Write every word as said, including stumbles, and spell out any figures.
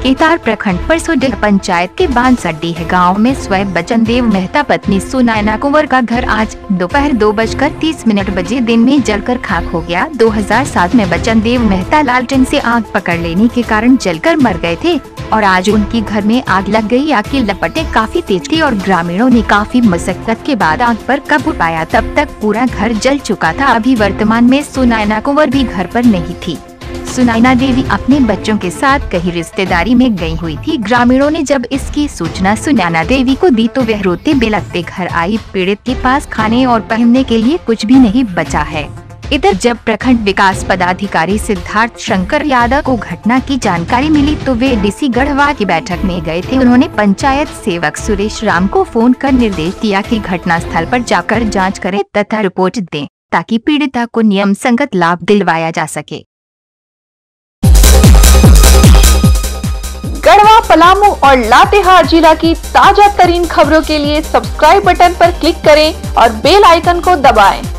इतार प्रखंड परसोडीह पंचायत के बांसडीह गांव में स्वयं बचन देव मेहता पत्नी सुनैना कुंवर का घर आज दोपहर दो बजकर तीस मिनट बजे दिन में जलकर खाक हो गया। दो हज़ार सात में बचन देव मेहता लालटेन से आग पकड़ लेने के कारण जलकर मर गए थे और आज उनकी घर में आग लग गई। आग की लपटें काफी तेज थी और ग्रामीणों ने काफी मशक्कत के बाद आग पर काबू पाया। तब तक पूरा घर जल चुका था। अभी वर्तमान में सुनैना कुंवर भी घर पर नहीं थी। सुनैना देवी अपने बच्चों के साथ कहीं रिश्तेदारी में गई हुई थी। ग्रामीणों ने जब इसकी सूचना सुनैना देवी को दी तो वह रोते बिलखते घर आई। पीड़ित के पास खाने और पहनने के लिए कुछ भी नहीं बचा है। इधर जब प्रखंड विकास पदाधिकारी सिद्धार्थ शंकर यादव को घटना की जानकारी मिली तो वे डीसी गढ़वा की बैठक में गए थे। उन्होंने पंचायत सेवक सुरेश राम को फोन कर निर्देश दिया कि घटना स्थल पर जाकर जांच करें तथा रिपोर्ट दें ताकि पीड़िता को नियम संगत लाभ दिलवाया जा सके। गढ़वा, पलामू और लातेहार जिला की ताजा तरीन खबरों के लिए सब्सक्राइब बटन पर क्लिक करें और बेल आइकन को दबाएं।